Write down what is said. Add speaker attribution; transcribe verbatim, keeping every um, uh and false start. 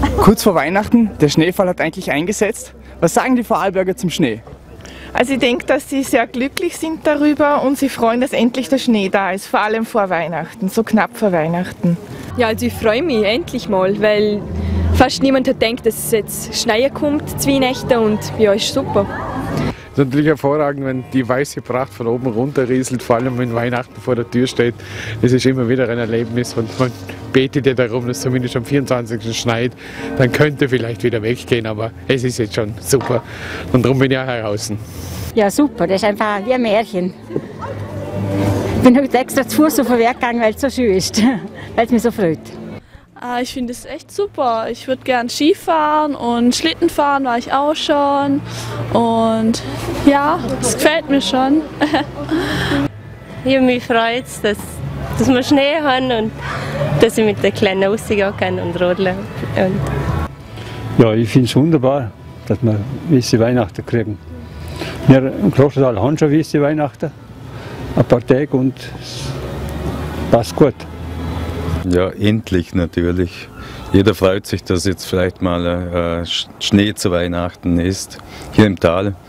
Speaker 1: Kurz vor Weihnachten, der Schneefall hat eigentlich eingesetzt. Was sagen die Vorarlberger zum Schnee?
Speaker 2: Also ich denke, dass sie sehr glücklich sind darüber und sie freuen, dass endlich der Schnee da ist, vor allem vor Weihnachten, so knapp vor Weihnachten.
Speaker 3: Ja, also ich freue mich endlich mal, weil fast niemand hat gedacht, dass es jetzt Schneien kommt, zwei Nächte, und ja, ist super.
Speaker 4: Es ist natürlich hervorragend, wenn die weiße Pracht von oben runter rieselt, vor allem wenn Weihnachten vor der Tür steht. Es ist immer wieder ein Erlebnis und man betet ja darum, dass zumindest am vierundzwanzigsten schneit. Dann könnte vielleicht wieder weggehen, aber es ist jetzt schon super. Und darum bin ich auch heraus.
Speaker 5: Ja, super, das ist einfach wie ein Märchen. Ich bin heute extra zu Fuß auf den Weg gegangen, weil es so schön ist, weil es mich so freut.
Speaker 6: Ich finde es echt super. Ich würde gern Skifahren und Schlitten fahren war ich auch schon. Und ja, es gefällt mir schon.
Speaker 7: Ja, mich freut es, dass, dass wir Schnee haben und dass ich mit den Kleinen rausgehen kann und rodeln. Und
Speaker 8: ja, ich finde es wunderbar, dass wir weiße Weihnachten kriegen. Wir im Klostertal haben schon weiße Weihnachten, ein paar Tage, und es passt gut.
Speaker 9: Ja, endlich natürlich. Jeder freut sich, dass jetzt vielleicht mal äh, Schnee zu Weihnachten ist, hier im Tal.